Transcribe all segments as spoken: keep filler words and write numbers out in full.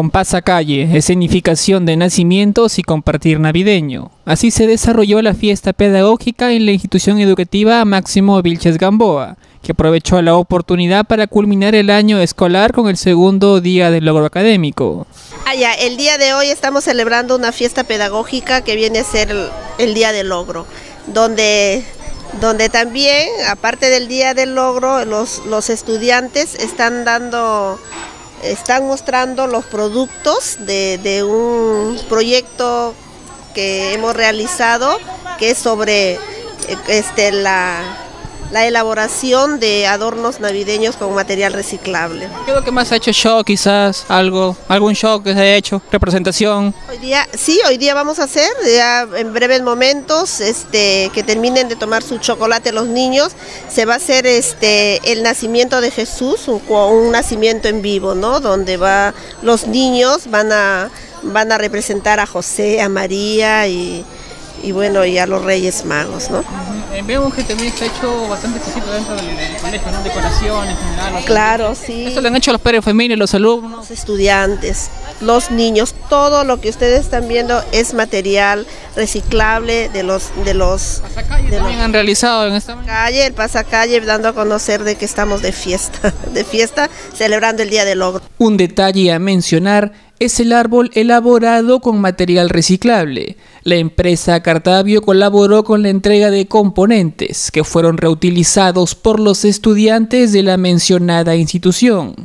con pasacalle, escenificación de nacimientos y compartir navideño. Así se desarrolló la fiesta pedagógica en la institución educativa Máximo Vilches Gamboa, que aprovechó la oportunidad para culminar el año escolar con el segundo día del logro académico. Ah, ya, el día de hoy estamos celebrando una fiesta pedagógica que viene a ser el, el Día del Logro, donde, donde también, aparte del Día del Logro, los, los estudiantes están dando... Están mostrando los productos de, de un proyecto que hemos realizado, que es sobre este, la, la elaboración de adornos navideños con material reciclable. ¿Qué es lo que más ha hecho show, quizás? algo ¿Algún show que se haya hecho? ¿Representación? Hoy día, sí, hoy día vamos a hacer, ya en breves momentos, este, que terminen de tomar su chocolate los niños, se va a hacer este, el nacimiento de Jesús, un, un nacimiento en vivo, ¿no? Donde va, los niños van a, van a representar a José, a María y... y bueno, y a los Reyes Magos, ¿no? Uh-huh. Vemos que también está hecho bastante exquisito dentro del, del colegio, ¿no? Decoraciones, general. Claro, sí. Eso lo han hecho los padres de familia, los alumnos. Los estudiantes, los niños, todo lo que ustedes están viendo es material reciclable de los... de los pasacalle de también los, han realizado en esta calle, el pasacalle, dando a conocer de que estamos de fiesta, de fiesta, celebrando el Día del Logro. Un detalle a mencionar es el árbol elaborado con material reciclable. La empresa Cartavio colaboró con la entrega de componentes que fueron reutilizados por los estudiantes de la mencionada institución.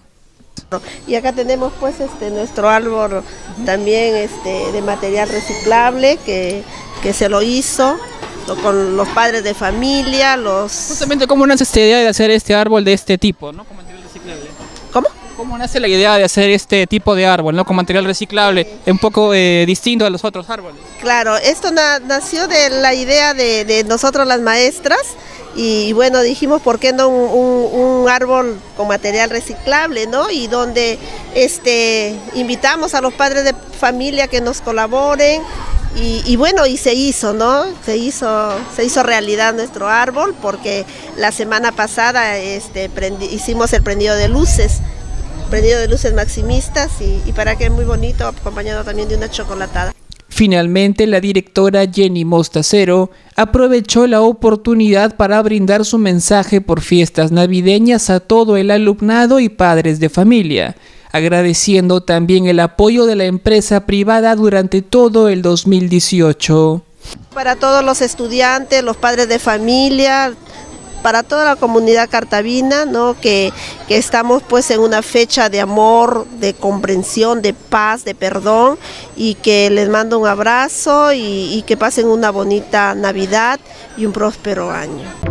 Y acá tenemos pues este nuestro árbol también este de material reciclable que, que se lo hizo con los padres de familia, los... Justamente, ¿cómo nace esta idea de hacer este árbol de este tipo, ¿no? Con material reciclable? ¿Cómo? ¿Cómo nace la idea de hacer este tipo de árbol, ¿no? Con material reciclable, un poco eh, distinto a los otros árboles? Claro, esto na nació de la idea de, de nosotros las maestras y, y bueno, dijimos por qué no un, un, un árbol con material reciclable, ¿no? Y donde este, invitamos a los padres de familia que nos colaboren y, y bueno, y se hizo, ¿no? Se hizo, se hizo realidad nuestro árbol porque la semana pasada este, prendi hicimos el prendido de luces. Prendido de luces maximistas y, y para que es muy bonito, acompañado también de una chocolatada. Finalmente, la directora Jenny Mostacero aprovechó la oportunidad para brindar su mensaje por fiestas navideñas a todo el alumnado y padres de familia, agradeciendo también el apoyo de la empresa privada durante todo el dos mil dieciocho. Para todos los estudiantes, los padres de familia, para toda la comunidad cartabina, ¿no? que, que estamos pues en una fecha de amor, de comprensión, de paz, de perdón y que les mando un abrazo y, y que pasen una bonita Navidad y un próspero año.